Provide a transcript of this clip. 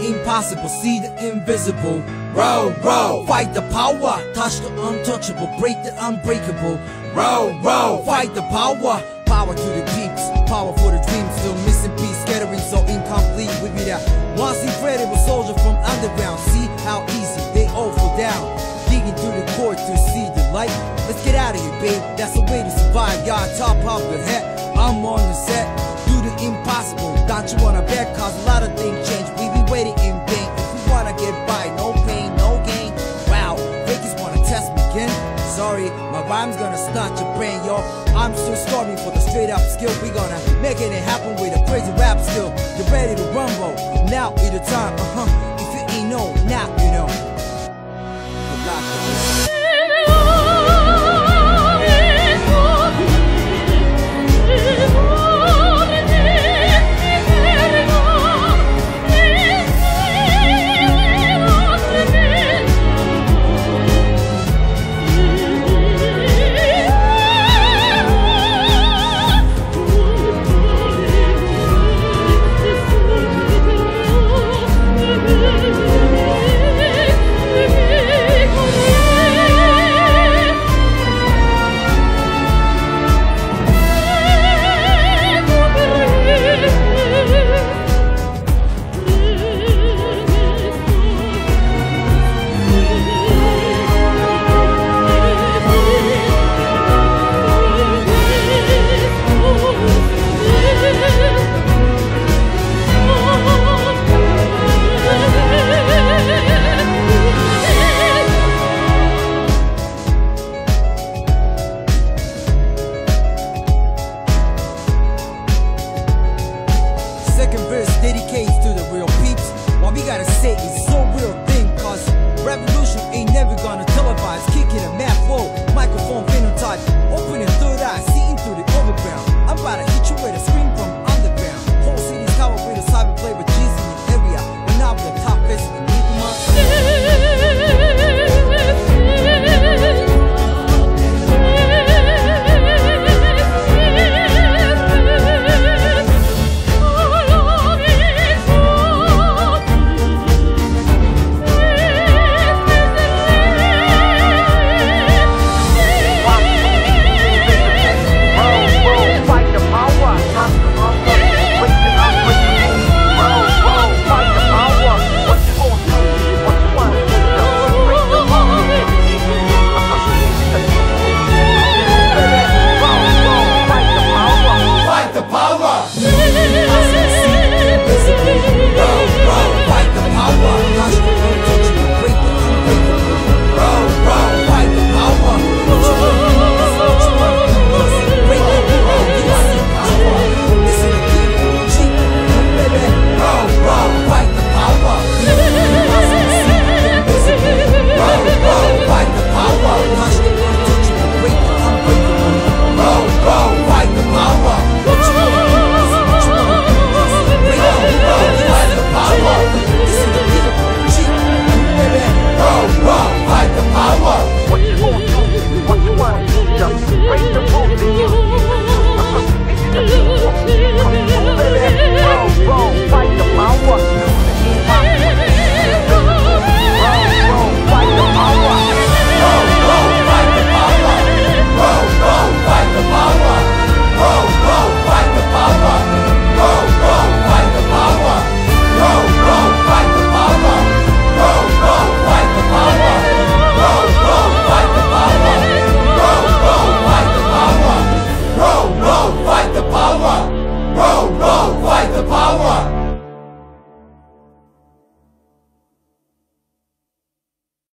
impossible, see the invisible. Row, row, fight the power, touch the untouchable, break the unbreakable. Row, row, fight the power, power to the peeps, power for the dreams. Still missing piece, scattering so incomplete. We be that once incredible soldier from underground. See how easy they all fall down, digging through the core to see the light. Let's get out of here, babe, that's the way to survive. Y'all top of the head, I'm on the set. Do the impossible, don't you wanna bet? Cause a lot of things change, we be waiting in vain. If we wanna get by, no pain, no gain. Wow, fakers wanna test me again. Sorry, my rhyme's gonna stunt your brain, yo. I'm still starving for the straight up skill. We gonna making it happen with a crazy rap skill. Get ready to rumble, now is the time, If you ain't know, now you know.